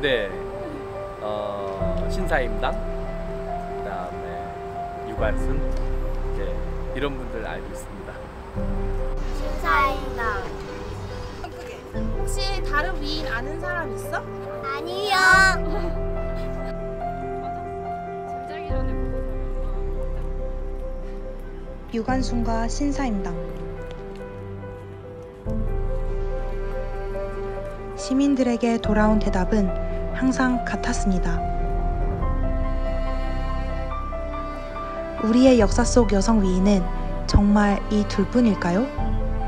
네, 신사임당, 그다음에 유관순, 네, 이런 분들 알고 있습니다. 신사임당. 혹시 다른 위인 아는 사람 있어? 아니요. 유관순과 신사임당. 시민들에게 돌아온 대답은 항상 같았습니다. 우리의 역사 속 여성 위인은 정말 이 둘뿐일까요?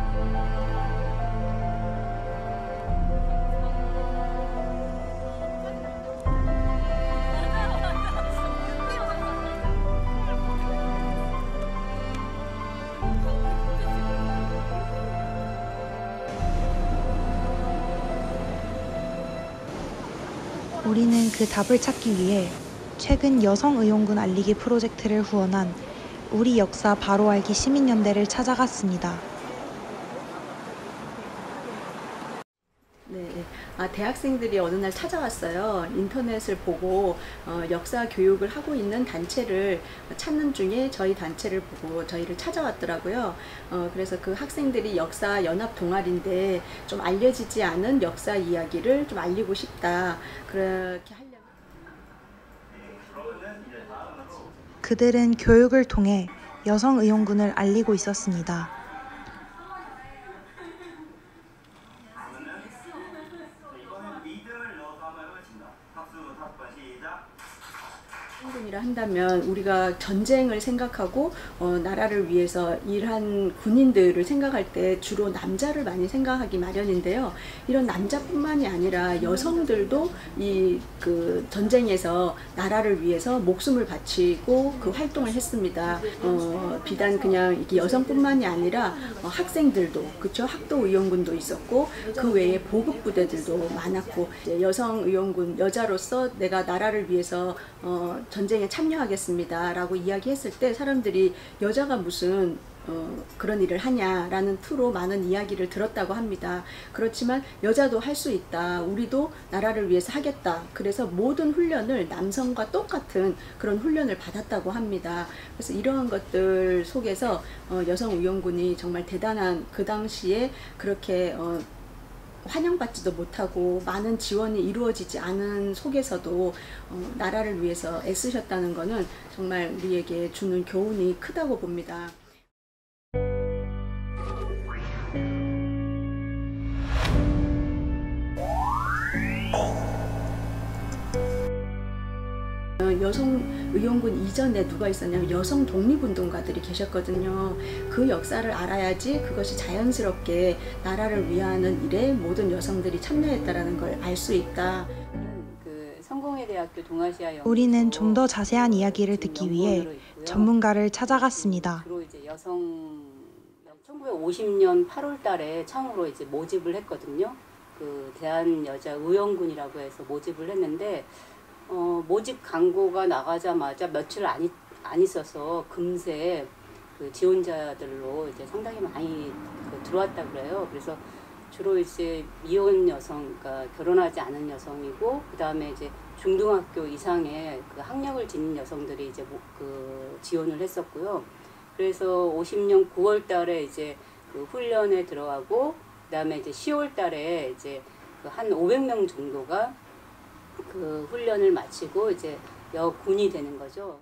우리는 그 답을 찾기 위해 최근 여성의용군 알리기 프로젝트를 후원한 우리 역사 바로 알기 시민연대를 찾아갔습니다. 네, 대학생들이 어느 날 찾아왔어요. 인터넷을 보고 역사 교육을 하고 있는 단체를 찾는 중에 저희 단체를 보고 저희를 찾아왔더라고요. 그래서 그 학생들이 역사 연합 동아리인데 좀 알려지지 않은 역사 이야기를 좀 알리고 싶다. 그렇게 하려고. 그들은 교육을 통해 여성의용군을 알리고 있었습니다. 군이라 한다면 우리가 전쟁을 생각하고 나라를 위해서 일한 군인들을 생각할 때 주로 남자를 많이 생각하기 마련인데요. 이런 남자뿐만이 아니라 여성들도 이 전쟁에서 나라를 위해서 목숨을 바치고 그 활동을 했습니다. 비단 그냥 이렇게 여성뿐만이 아니라 학생들도, 그렇죠? 학도의용군도 있었고 그 외에 보급부대들도 많았고, 여성의용군 여자로서 내가 나라를 위해서 전쟁에 참여하겠습니다 라고 이야기했을 때 사람들이 여자가 무슨 그런 일을 하냐라는 투로 많은 이야기를 들었다고 합니다. 그렇지만 여자도 할 수 있다. 우리도 나라를 위해서 하겠다. 그래서 모든 훈련을 남성과 똑같은 그런 훈련을 받았다고 합니다. 그래서 이러한 것들 속에서 여성의용군이 정말 대단한, 그 당시에 그렇게 환영받지도 못하고 많은 지원이 이루어지지 않은 속에서도 나라를 위해서 애쓰셨다는 것은 정말 우리에게 주는 교훈이 크다고 봅니다. 여성의용군 이전에 누가 있었냐면 여성 독립운동가들이 계셨거든요. 그 역사를 알아야지 그것이 자연스럽게 나라를 위하는 일에 모든 여성들이 참여했다는 걸 알 수 있다. 성공회대학교 동아시아 우리는 좀 더 자세한 이야기를 듣기 위해 전문가를 찾아갔습니다. 주로 이제 1950년 8월 달에 처음으로 이제 모집을 했거든요. 그 대한여자의용군이라고 해서 모집을 했는데 모집 광고가 나가자마자 며칠 안 있어서 금세 그 지원자들로 이제 상당히 많이 들어왔다 그래요. 그래서 주로 이제 미혼 여성, 그러니까 결혼하지 않은 여성이고, 그 다음에 이제 중등학교 이상의 그 학력을 지닌 여성들이 이제 지원을 했었고요. 그래서 50년 9월 달에 이제 그 훈련에 들어가고, 그 다음에 이제 10월 달에 이제 한 500명 정도가 그 훈련을 마치고 이제 여군이 되는 거죠.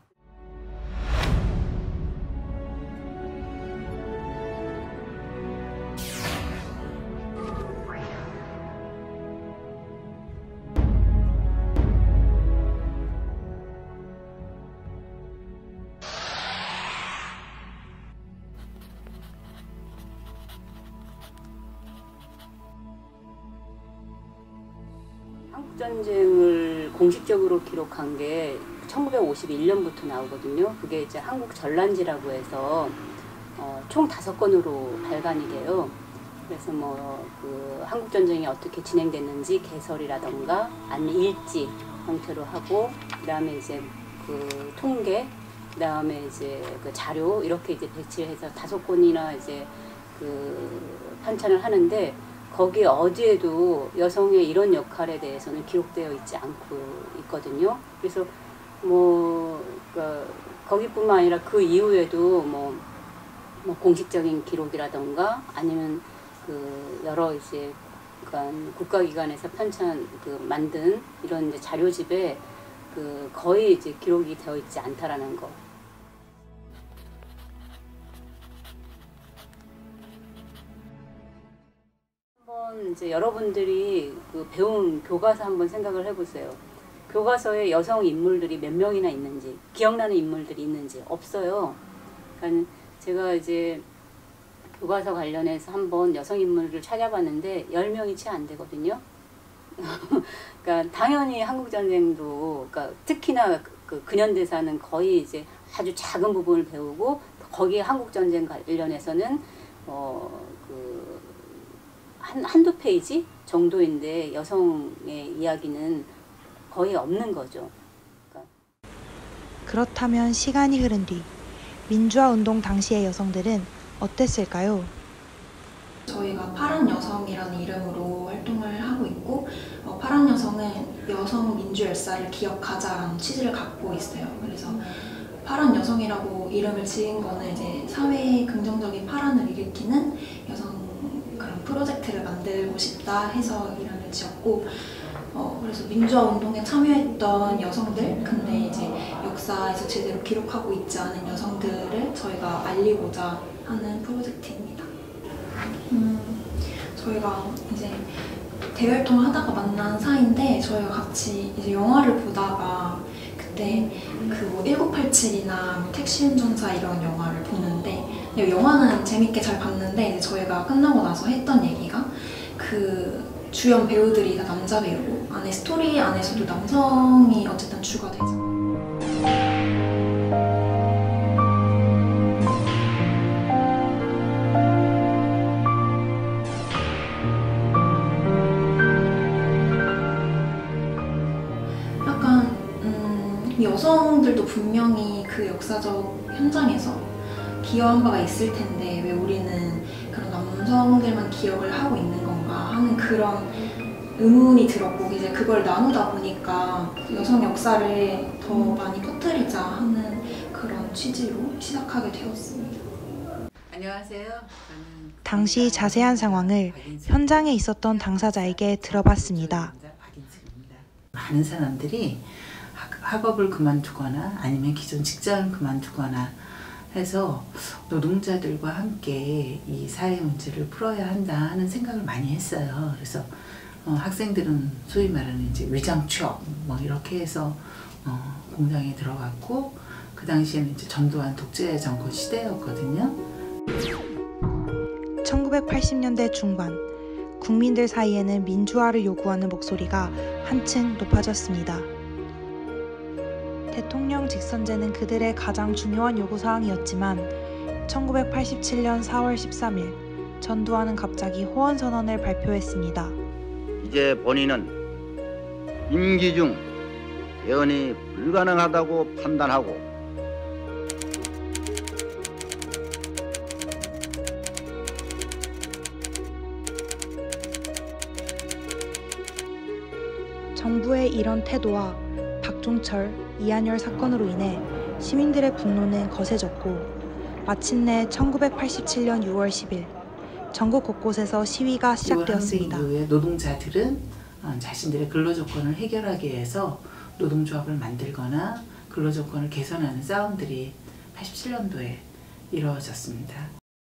한국전쟁을 공식적으로 기록한 게 1951년부터 나오거든요. 그게 이제 한국전란지라고 해서 총 5권으로 발간이 돼요. 그래서 그 한국전쟁이 어떻게 진행됐는지 개설이라던가 아니면 일지 형태로 하고, 그 다음에 이제 그 통계, 그 다음에 이제 그 자료 이렇게 이제 배치를 해서 5권이나 이제 그 편찬을 하는데, 거기 어디에도 여성의 이런 역할에 대해서는 기록되어 있지 않고 있거든요. 그래서 거기뿐만 아니라 그 이후에도 뭐 공식적인 기록이라던가 아니면 그 여러 이제 국가기관에서 만든 이런 이제 자료집에 그 거의 이제 기록이 되어 있지 않다라는 거. 한번 이제 여러분들이 그 배운 교과서 한번 생각을 해보세요. 교과서에 여성 인물들이 몇 명이나 있는지, 기억나는 인물들이 있는지 없어요. 그러니까 제가 이제 교과서 관련해서 한번 여성 인물을 찾아봤는데 10명이 채 안 되거든요. 그러니까 당연히 한국전쟁도, 그러니까 특히나 그 근현대사는 거의 이제 아주 작은 부분을 배우고 거기에 한국전쟁 관련해서는 한두 페이지 정도인데 여성의 이야기는 거의 없는 거죠. 그러니까. 그렇다면 시간이 흐른 뒤 민주화 운동 당시의 여성들은 어땠을까요? 저희가 파란 여성이라는 이름으로 활동을 하고 있고 파란 여성은 여성 민주 열사를 기억하자라는 취지를 갖고 있어요. 그래서 파란 여성이라고 이름을 지은 거는 이제 사회에 긍정적인 파란을 일으키는 여성 그런 프로젝트를 만들고 싶다 해서 이름을 지었고 그래서 민주화 운동에 참여했던 여성들, 근데 이제 역사에서 제대로 기록하고 있지 않은 여성들을 저희가 알리고자 하는 프로젝트입니다. 저희가 이제 대외활동을 하다가 만난 사이인데 저희가 같이 이제 영화를 보다가 그때 그 1987이나 택시 운전사 이런 영화를 보는데 영화는 재밌게 잘 봤는데 저희가 끝나고 나서 했던 얘기가 그 주연 배우들이 다 남자 배우고 안에 스토리 안에서도 남성이 어쨌든 주가 되죠. 여성들도 분명히 그 역사적 현장에서 기여한 바가 있을 텐데 왜 우리는 그런 남성들만 기억을 하고 있는 건가 하는 그런 의문이 들었고 이제 그걸 나누다 보니까 여성 역사를 더 많이 퍼뜨리자 하는 그런 취지로 시작하게 되었습니다. 안녕하세요. 당시 자세한 상황을 현장에 있었던 당사자에게 들어봤습니다. 많은 사람들이 학업을 그만두거나 아니면 기존 직장을 그만두거나 해서 노동자들과 함께 이 사회 문제를 풀어야 한다 하는 생각을 많이 했어요. 그래서 학생들은 소위 말하는 이제 위장 취업 뭐 이렇게 해서 공장에 들어갔고 그 당시에는 이제 전두환 독재 정권 시대였거든요. 1980년대 중반 국민들 사이에는 민주화를 요구하는 목소리가 한층 높아졌습니다. 대통령 직선제는 그들의 가장 중요한 요구사항이었지만 1987년 4월 13일 전두환은 갑자기 호언선언을 발표했습니다. 이제 본인은 임기 중 개헌이 불가능하다고 판단하고 정부의 이런 태도와 박종철, 이한열 사건으로 인해 시민들의 분노는 거세졌고 마침내 1987년 6월 10일 전국 곳곳에서 시위가 시작되었습니다. 이후에 노동자들은 자신들의 근로조건을 해결하기 위해서 노동조합을 만들거나 근로조건을 개선하는 싸움들이 87년도에 이루어졌습니다.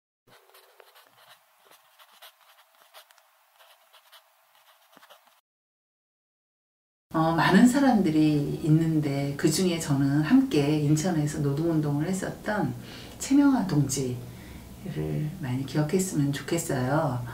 많은 사람들이 있는데 그 중에 저는 함께 인천에서 노동운동을 했었던 최명화 동지를 많이 기억했으면 좋겠어요.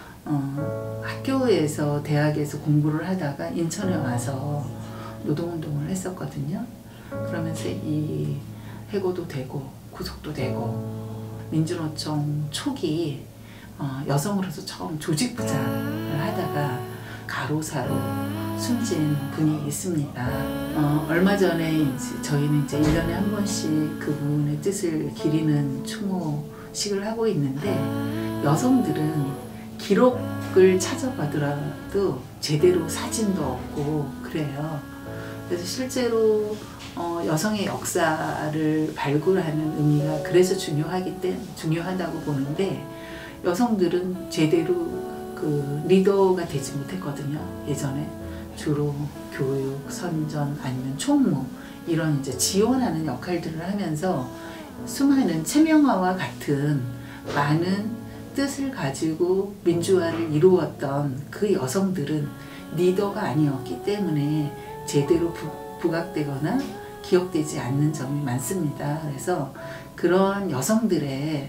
학교에서 대학에서 공부를 하다가 인천에 와서 노동운동을 했었거든요. 그러면서 이 해고도 되고 구속도 되고 민주노총 초기 여성으로서 처음 조직부장을 하다가 가로사로 숨진 분이 있습니다. 얼마 전에 저희는 이제 1년에 한 번씩 그분의 뜻을 기리는 추모식을 하고 있는데 여성들은 기록 벽을 찾아가더라도 제대로 사진도 없고 그래요. 그래서 실제로 여성의 역사를 발굴하는 의미가 그래서 중요하다고 보는데, 여성들은 제대로 그 리더가 되지 못했거든요. 예전에 주로 교육, 선전 아니면 총무 이런 이제 지원하는 역할들을 하면서 수많은 체명화와 같은 많은 뜻을 가지고 민주화를 이루었던 그 여성들은 리더가 아니었기 때문에 제대로 부각되거나 기억되지 않는 점이 많습니다. 그래서 그런 여성들의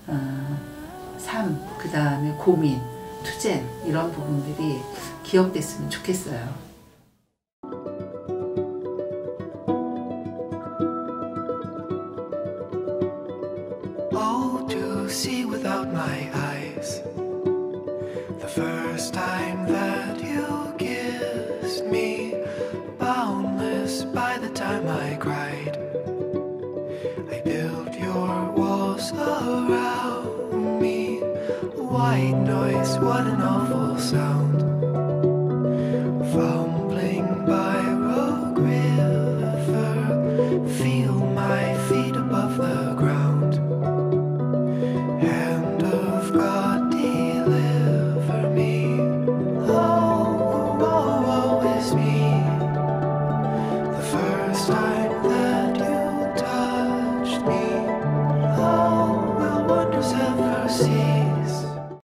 삶, 그 다음에 고민, 투쟁 이런 부분들이 기억됐으면 좋겠어요. Oh, to see without my eyes the first time that you kissed me, boundless by the time I cried. I built your walls around me, white noise, what an awful sound. Fumbling by Rogue River, feel my feet above the ground. Hand of God, deliver me. Oh, woe is me. The first time